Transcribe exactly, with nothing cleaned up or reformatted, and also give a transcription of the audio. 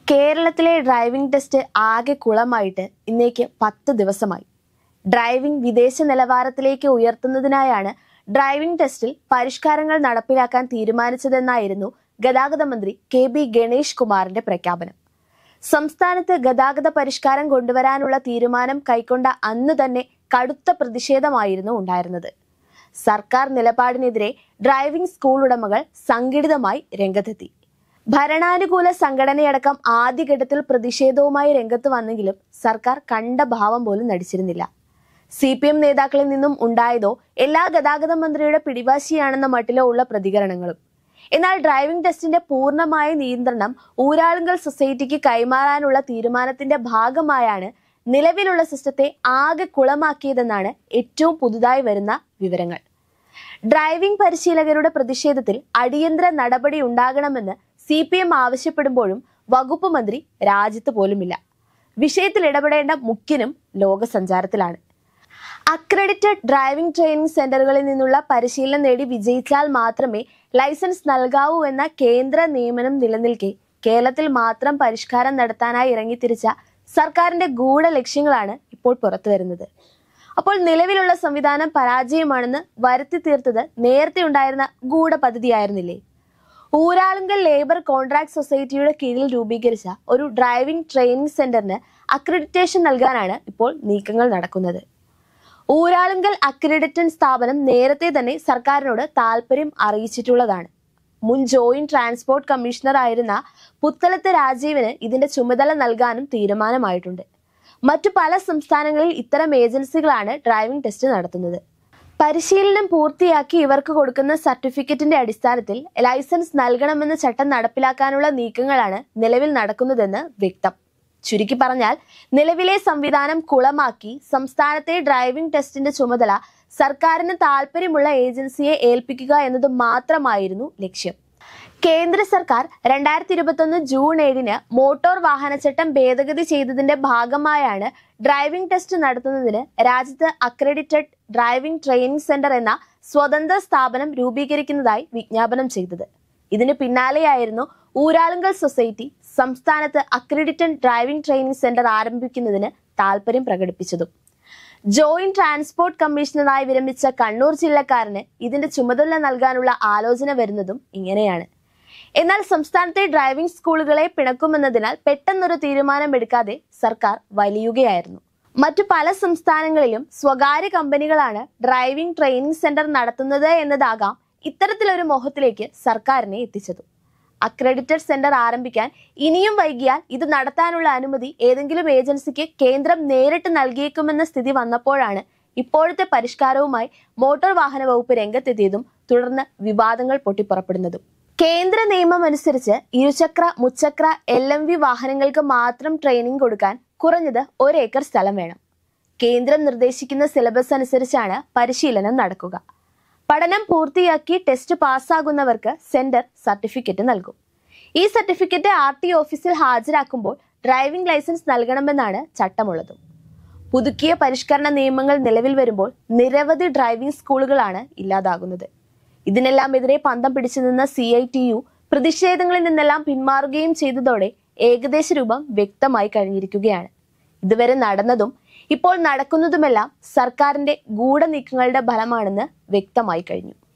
കേരളത്തിലെ driving test ആകെ കുളമായിട്ട് ഇന്നേക്ക് പത്ത് ദിവസമായി. ഡ്രൈവിംഗ് വിദേശ നിലവാരത്തിലേക്ക് ഉയർത്തുന്നതിനായാണ് ഡ്രൈവിംഗ് ടെസ്റ്റിൽ പരിഷ്കാരങ്ങൾ നടപ്പിലാക്കാൻ തീരുമാനിച്ചതെന്നായിരുന്നു ഗതാഗത മന്ത്രി കെ ബി ഗണേഷ് കുമാറിന്റെ പ്രഖ്യാപനം. സംസ്ഥാനത്ത് ഗതാഗത പരിഷ്കാരം കൊണ്ടുവരാനുള്ള തീരുമാനം കൈക്കൊണ്ട അന്ന് തന്നെ കടുത്ത പ്രതിഷേധമായിരുന്നു ഉണ്ടായിരുന്നത്. സർക്കാർ നിലപാടിനെതിരെ ഡ്രൈവിംഗ് സ്കൂൾ ഉടമകൾ സംഘടിതമായി രംഗത്തെത്തി. ഭരണാനുകൂല സംഘടനയടക്കം ആദ്യഘട്ടത്തിൽ പ്രതിഷേധവുമായി രംഗത്ത് വന്നെങ്കിലും സർക്കാർ കണ്ട ഭാവം പോലും നടിച്ചിരുന്നില്ല. സി പി എം നേതാക്കളിൽ നിന്നും ഉണ്ടായതോ എല്ലാ ഗതാഗത മന്ത്രിയുടെ പിടിവാശിയാണെന്ന മട്ടിലോ ഉള്ള പ്രതികരണങ്ങളും. എന്നാൽ ഡ്രൈവിംഗ് ടെസ്റ്റിന്റെ പൂർണ്ണമായ നിയന്ത്രണം ഊരാളുങ്കൽ സൊസൈറ്റിക്ക് കൈമാറാനുള്ള തീരുമാനത്തിന്റെ ഭാഗമായാണ് നിലവിലുള്ള സിസ്റ്റത്തെ ആകെ കുളമാക്കിയതെന്നാണ് ഏറ്റവും പുതുതായി വരുന്ന വിവരങ്ങൾ. ഡ്രൈവിംഗ് പരിശീലകരുടെ പ്രതിഷേധത്തിൽ അടിയന്തര നടപടി ഉണ്ടാകണമെന്ന് സി പി എം ആവശ്യപ്പെടുമ്പോഴും വകുപ്പ് മന്ത്രി രാജ്യത്ത് പോലുമില്ല. വിഷയത്തിൽ ഇടപെടേണ്ട മുഖ്യനും ലോകസഞ്ചാരത്തിലാണ്. അക്രഡിറ്റഡ് ഡ്രൈവിംഗ് ട്രെയിനിങ് സെന്ററുകളിൽ നിന്നുള്ള പരിശീലനം നേടി വിജയിച്ചാൽ മാത്രമേ ലൈസൻസ് നൽകാവൂ എന്ന കേന്ദ്ര നിയമനം നിലനിൽക്കെ കേരളത്തിൽ മാത്രം പരിഷ്കാരം നടത്താനായി ഇറങ്ങിത്തിരിച്ച സർക്കാരിന്റെ ഗൂഢ ലക്ഷ്യങ്ങളാണ് ഇപ്പോൾ പുറത്തു വരുന്നത്. അപ്പോൾ നിലവിലുള്ള സംവിധാനം പരാജയമാണെന്ന് വരുത്തി തീർത്തത് നേരത്തെ ഉണ്ടായിരുന്ന ഗൂഢ പദ്ധതിയായിരുന്നില്ലേ? ഊരാളുങ്കൽ ലേബർ കോൺട്രാക്ട് സൊസൈറ്റിയുടെ കീഴിൽ രൂപീകരിച്ച ഒരു ഡ്രൈവിംഗ് ട്രെയിനിങ് സെന്ററിന് അക്രഡിറ്റേഷൻ നൽകാനാണ് ഇപ്പോൾ നീക്കങ്ങൾ നടക്കുന്നത്. ഊരാളുങ്കൽ അക്രഡിറ്റൻ സ്ഥാപനം നേരത്തെ തന്നെ സർക്കാരിനോട് താല്പര്യം അറിയിച്ചിട്ടുള്ളതാണ്. മുൻ ജോയിന്റ് ട്രാൻസ്പോർട്ട് കമ്മീഷണർ ആയിരുന്ന പുത്തലത്ത് രാജീവിന് ഇതിന്റെ ചുമതല നൽകാനും തീരുമാനമായിട്ടുണ്ട്. മറ്റു പല സംസ്ഥാനങ്ങളിൽ ഇത്തരം ഏജൻസികളാണ് ഡ്രൈവിംഗ് ടെസ്റ്റ് നടത്തുന്നത്. പരിശീലനം പൂർത്തിയാക്കി ഇവർക്ക് കൊടുക്കുന്ന സർട്ടിഫിക്കറ്റിന്റെ അടിസ്ഥാനത്തിൽ ലൈസൻസ് നൽകണമെന്ന ചട്ടം നടപ്പിലാക്കാനുള്ള നീക്കങ്ങളാണ് നിലവിൽ നടക്കുന്നതെന്ന് വ്യക്തം. ചുരുക്കി പറഞ്ഞാൽ നിലവിലെ സംവിധാനം കുളമാക്കി സംസ്ഥാനത്തെ ഡ്രൈവിംഗ് ടെസ്റ്റിന്റെ ചുമതല സർക്കാരിന് താല്പര്യമുള്ള ഏജൻസിയെ ഏൽപ്പിക്കുക എന്നത് മാത്രമായിരുന്നു ലക്ഷ്യം. കേന്ദ്ര സർക്കാർ രണ്ടായിരത്തി ഇരുപത്തി ഒന്ന് ജൂൺ ഏഴിന് മോട്ടോർ വാഹനച്ചട്ടം ഭേദഗതി ചെയ്തതിന്റെ ഭാഗമായാണ് ഡ്രൈവിംഗ് ടെസ്റ്റ് നടത്തുന്നതിന് രാജ്യത്ത് അക്രഡിറ്റഡ് ഡ്രൈവിംഗ് ട്രെയിനിങ് സെന്റർ എന്ന സ്വതന്ത്ര സ്ഥാപനം രൂപീകരിക്കുന്നതായി വിജ്ഞാപനം ചെയ്തത്. ഇതിന് പിന്നാലെയായിരുന്നു ഊരാളുങ്കൽ സൊസൈറ്റി സംസ്ഥാനത്ത് അക്രഡിറ്റഡ് ഡ്രൈവിംഗ് ട്രെയിനിങ് സെന്റർ ആരംഭിക്കുന്നതിന് താല്പര്യം പ്രകടിപ്പിച്ചതും. ജോയിന്റ് ട്രാൻസ്പോർട്ട് കമ്മീഷണറായി വിരമിച്ച കണ്ണൂർ ജില്ലക്കാരന് ഇതിന്റെ ചുമതല നൽകാനുള്ള ആലോചന വരുന്നതും ഇങ്ങനെയാണ്. എന്നാൽ സംസ്ഥാനത്തെ ഡ്രൈവിംഗ് സ്കൂളുകളെ പിണക്കുമെന്നതിനാൽ പെട്ടെന്നൊരു തീരുമാനം എടുക്കാതെ സർക്കാർ വലിയുകയായിരുന്നു. മറ്റു പല സംസ്ഥാനങ്ങളിലും സ്വകാര്യ കമ്പനികളാണ് ഡ്രൈവിംഗ് ട്രെയിനിങ് സെന്റർ നടത്തുന്നത് എന്നതാകാം ഇത്തരത്തിലൊരു മോഹത്തിലേക്ക് സർക്കാരിനെ എത്തിച്ചത്. അക്രഡിറ്റഡ് സെന്റർ ആരംഭിക്കാൻ ഇനിയും വൈകിയാൽ ഇത് നടത്താനുള്ള അനുമതി ഏതെങ്കിലും ഏജൻസിക്ക് കേന്ദ്രം നേരിട്ട് നൽകിയേക്കുമെന്ന സ്ഥിതി വന്നപ്പോഴാണ് ഇപ്പോഴത്തെ പരിഷ്കാരവുമായി മോട്ടോർ വാഹന വകുപ്പ് രംഗത്തെത്തിയതും തുടർന്ന് വിവാദങ്ങൾ പൊട്ടിപ്പുറപ്പെടുന്നതും. കേന്ദ്ര നിയമം അനുസരിച്ച് ഇരുചക്ര മുച്ചക്ര എൽ എം വി വാഹനങ്ങൾക്ക് മാത്രം ട്രെയിനിങ് കൊടുക്കാൻ കുറഞ്ഞത് ഒരേക്കർ സ്ഥലം വേണം. കേന്ദ്രം നിർദ്ദേശിക്കുന്ന സിലബസ് അനുസരിച്ചാണ് പരിശീലനം നടക്കുക. പഠനം പൂർത്തിയാക്കി ടെസ്റ്റ് പാസ്സാകുന്നവർക്ക് സെന്റർ സർട്ടിഫിക്കറ്റ് നൽകും. ഈ സർട്ടിഫിക്കറ്റ് ആർ ടി ഓഫീസിൽ ഹാജരാക്കുമ്പോൾ ഡ്രൈവിംഗ് ലൈസൻസ് നൽകണമെന്നാണ് ചട്ടമുള്ളത്. പുതുക്കിയ പരിഷ്കരണ നിയമങ്ങൾ നിലവിൽ വരുമ്പോൾ നിരവധി ഡ്രൈവിംഗ് സ്കൂളുകളാണ് ഇല്ലാതാകുന്നത്. ഇതിനെല്ലാം എതിരെ പന്തം പിടിച്ചു നിന്ന സി ഐ ടി യു പ്രതിഷേധങ്ങളിൽ നിന്നെല്ലാം പിന്മാറുകയും ചെയ്തതോടെ ഏകദേശ രൂപം വ്യക്തമായി കഴിഞ്ഞിരിക്കുകയാണ്. ഇതുവരെ നടന്നതും ഇപ്പോൾ നടക്കുന്നതുമെല്ലാം സർക്കാരിന്റെ ഗൂഢനീക്കങ്ങളുടെ ഫലമാണെന്ന് വ്യക്തമായി കഴിഞ്ഞു.